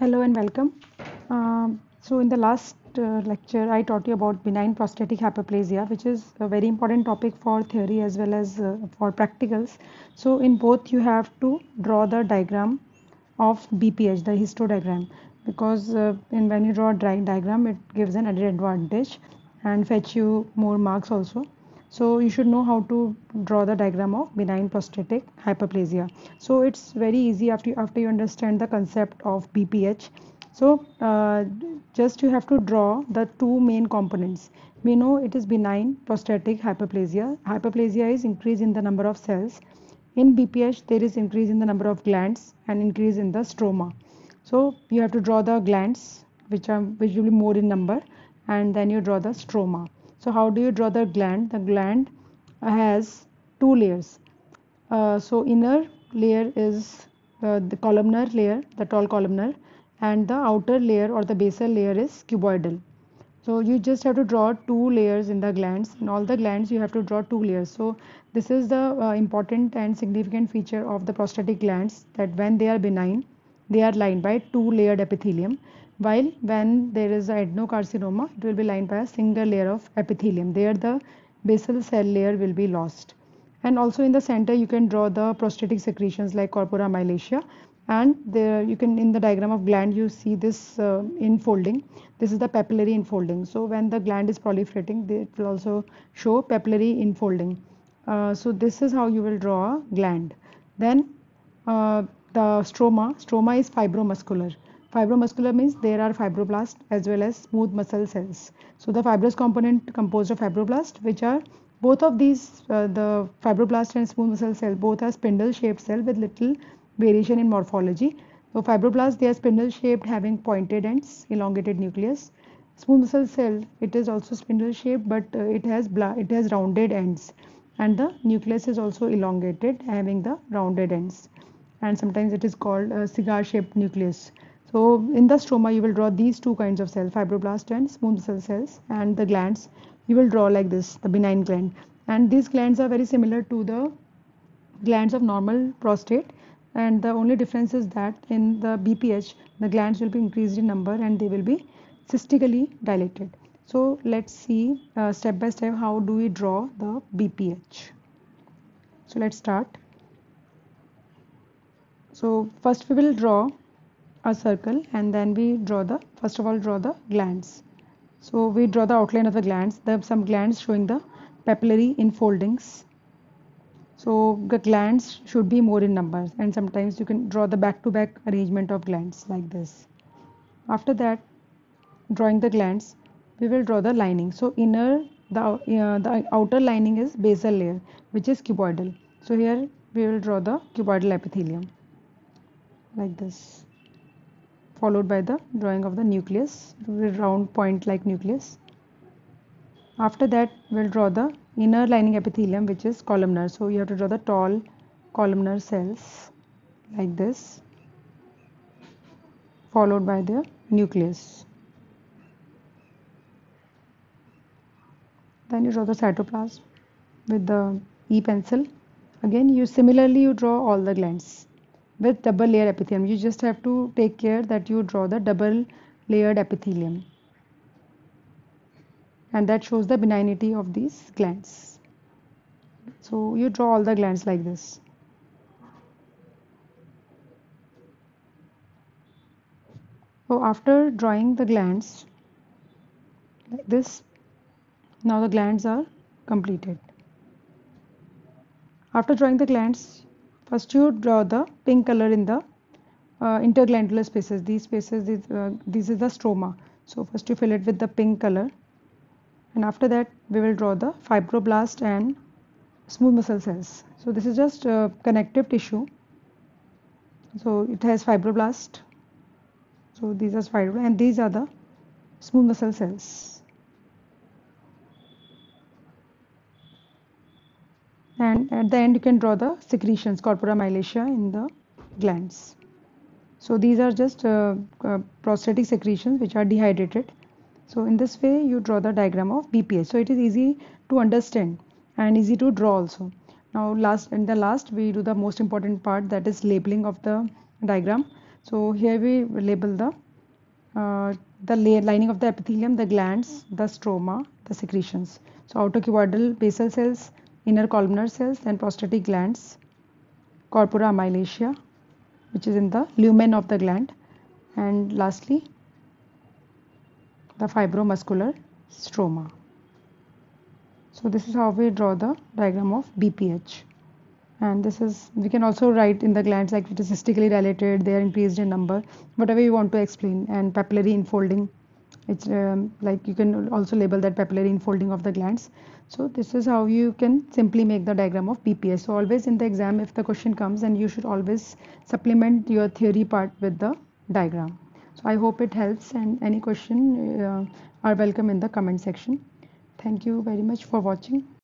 Hello and welcome. So in the last lecture, I taught you about benign prostatic hyperplasia, which is a very important topic for theory as well as for practicals. So in both, you have to draw the diagram of BPH, the histodiagram, because when you draw a diagram, it gives an added advantage and fetch you more marks also. So you should know how to draw the diagram of benign prostatic hyperplasia. So it's very easy after you understand the concept of BPH. So just you have to draw the two main components. We know it is benign prostatic hyperplasia. Hyperplasia is increase in the number of cells. In BPH, there is increase in the number of glands and increase in the stroma. So you have to draw the glands, which will be more in number, and then you draw the stroma. So how do you draw the gland? The gland has two layers. So inner layer is the columnar layer, the tall columnar, and the outer layer or the basal layer is cuboidal. So you just have to draw two layers in the glands. In all the glands, you have to draw two layers. So this is the important and significant feature of the prostatic glands, that when they are benign, they are lined by two layered epithelium, while when there is adenocarcinoma, it will be lined by a single layer of epithelium. There the basal cell layer will be lost. And also in the center, you can draw the prostatic secretions like corpora mylitia, and there you can, in the diagram of gland, you see this infolding. This is the papillary infolding. So when the gland is proliferating, it will also show papillary infolding. So this is how you will draw a gland. Then the stroma is fibromuscular. Fibromuscular means there are fibroblasts as well as smooth muscle cells. So the fibrous component composed of fibroblast, which are both of these, the fibroblast and smooth muscle cell, both are spindle shaped cell with little variation in morphology. So fibroblasts, they are spindle shaped, having pointed ends, elongated nucleus. Smooth muscle cell, it is also spindle shaped, but it has rounded ends, and the nucleus is also elongated, having the rounded ends, and sometimes it is called a cigar shaped nucleus. So in the stroma, you will draw these two kinds of cells, fibroblast and smooth muscle cells, and the glands you will draw like this, the benign gland. And these glands are very similar to the glands of normal prostate, and the only difference is that in the BPH, the glands will be increased in number and they will be cystically dilated. So let's see step by step how do we draw the BPH. So let's start. So first we will draw a circle, and then we first of all draw the glands. So we draw the outline of the glands. There are some glands showing the papillary infoldings. So the glands should be more in numbers, and sometimes you can draw the back-to-back arrangement of glands like this. After that, drawing the glands, we will draw the lining. So the outer lining is basal layer, which is cuboidal. So here we will draw the cuboidal epithelium like this, followed by the drawing of the nucleus, round point like nucleus. After that, we'll draw the inner lining epithelium, which is columnar. So you have to draw the tall columnar cells like this, followed by the nucleus. Then you draw the cytoplasm with the E-pencil. Again, you draw all the glands with double layer epithelium. You just have to take care that you draw the double layered epithelium, and that shows the benignity of these glands. So you draw all the glands like this. So after drawing the glands like this, now the glands are completed. After drawing the glands, first you draw the pink color in the interglandular spaces. These spaces, this is the stroma. So first you fill it with the pink color, and after that we will draw the fibroblast and smooth muscle cells. So this is just connective tissue. So it has fibroblast. So these are fibroblast, and these are the smooth muscle cells. And at the end, you can draw the secretions, corpora mylitia, in the glands. So these are just prostatic secretions which are dehydrated. So in this way, you draw the diagram of BPH. So it is easy to understand and easy to draw also. Now, in the last, we do the most important part, that is labeling of the diagram. So here we label the lining of the epithelium, the glands, the stroma, the secretions. So autocuboidal basal cells, inner columnar cells, then prostatic glands, corpora amylaceae, which is in the lumen of the gland, and lastly the fibromuscular stroma. So this is how we draw the diagram of BPH. And this is, we can also write in the glands like it is cystically dilated, they are increased in number, whatever you want to explain. And papillary infolding, it's like you can also label that papillary infolding of the glands. So this is how you can simply make the diagram of BPH. So always in the exam, if the question comes, and you should always supplement your theory part with the diagram. So I hope it helps, and any question are welcome in the comment section. Thank you very much for watching.